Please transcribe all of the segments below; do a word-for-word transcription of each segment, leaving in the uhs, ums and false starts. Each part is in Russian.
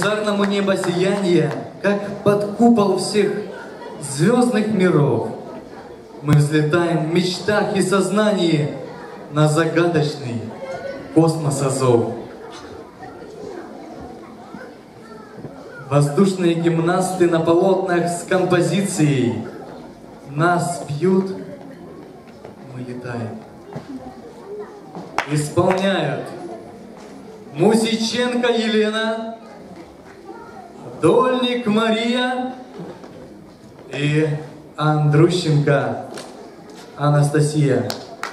лучезарному неба сияние, как под купол всех звездных миров. Мы взлетаем в мечтах и сознании на загадочный космоса зов. Воздушные гимнасты на полотнах с композицией. Нас бьют, мы летаем. Исполняют Мусиченко Елена, Дольник Мария и Андрущенко Анастасия.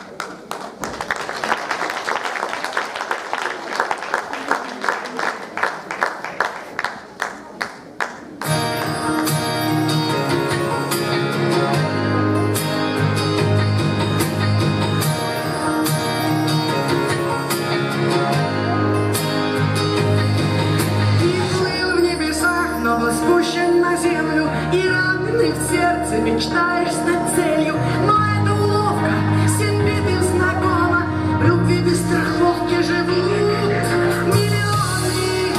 Мечтаешь стать целью, но это уловка. Всем видным знакома. В любви без страховки живут миллионы.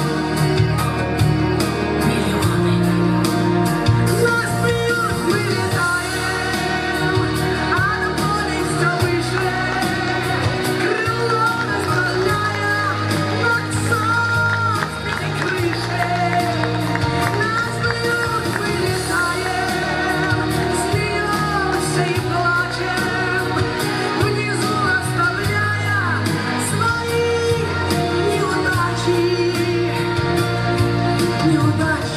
Миллионы. Нас бьют, мы летаем, а на поле все выше. Крыло расправляя над собственной крышей. Нас бьют, мы летаем. И плачем, внизу оставляя свои неудачи, неудачи.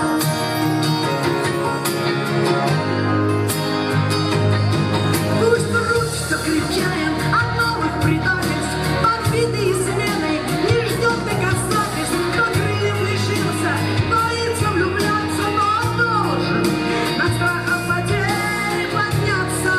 Пусть врут, что кричаем от новых предательств, подбитые изменой, не ждет доказательств. Кто крыльев лишился, боится влюбляться, но должен над страхом потерь подняться,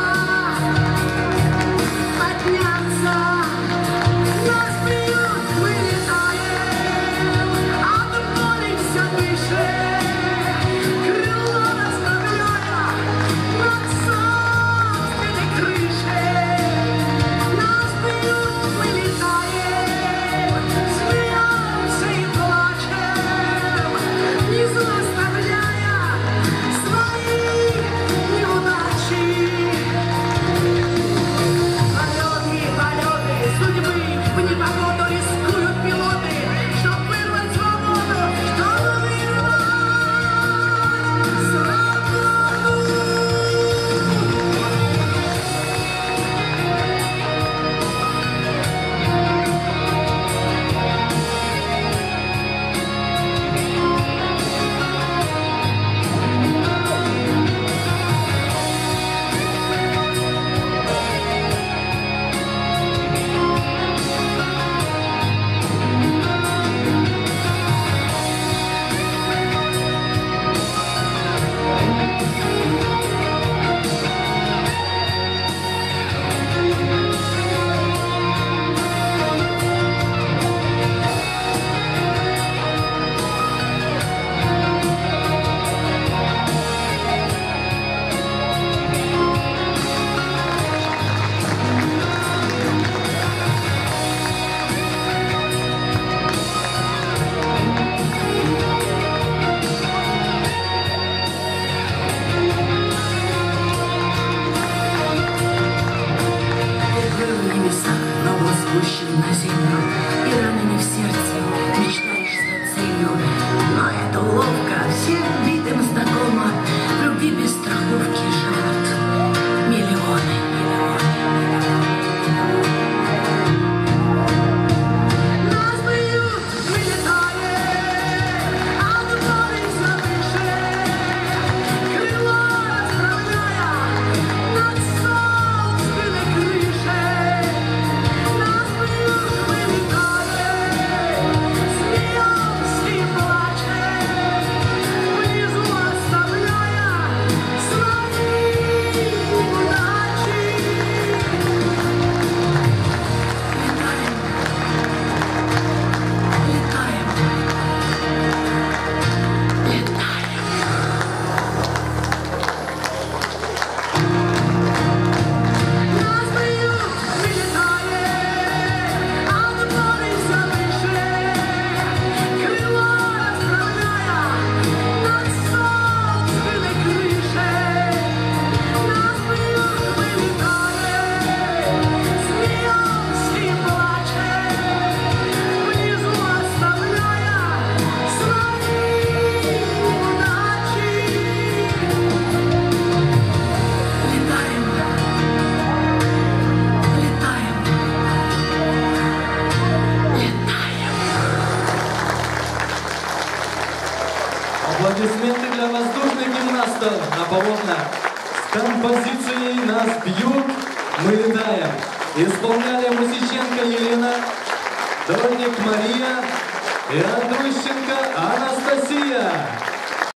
подняться. Нас бьют, мы летаем, а до поля все выше. Крыло расправляя над собственной крышей. Нас бьют, мы летаем, смеемся и плачем, внизу оставляя свои неудачи. Полеты, полеты судьбы, в непогоду рискуют пилоты, чтоб вырвать свободу, чтоб вырвать свободу. Спущен на землю, и раны не в сердце, мечтаешь стать целью, но это уловка, всем видим знакома, в любви без страховки живут миллионы, миллионы, миллионы. Нас бьют, мы летаем, а до поля все выше. Крыло расправляя над собственной крышей. Нас бьют, мы летаем, смеемся и плачем, внизу оставляя свои Аполлона. С композицией «Нас бьют, мы летаем». Исполняли Мусиченко Елена, Дорник Мария и Андрущенко Анастасия.